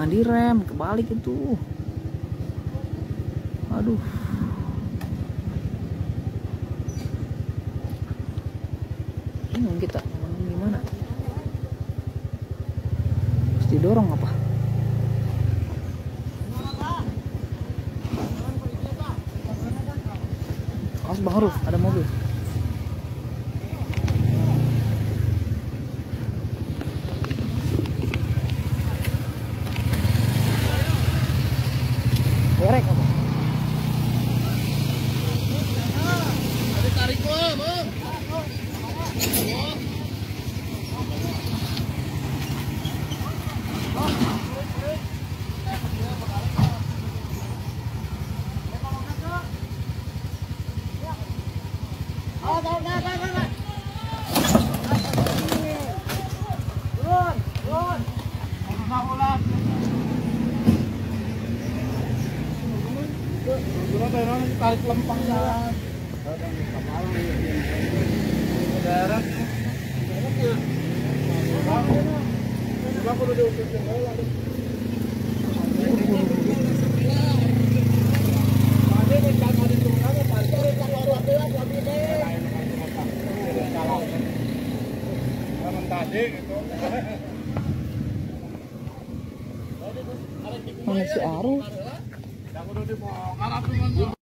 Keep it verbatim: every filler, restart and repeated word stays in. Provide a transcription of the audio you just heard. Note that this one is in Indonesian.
Jangan direm, kebalik itu. Aduh. Bingung kita, gimana? Mesti dorong apa? Awas Bang Ruf, ada mobil. Derek apa? Ada tarik lo, Bang. Tarik lempangnya. Darat. Mana si Aruf?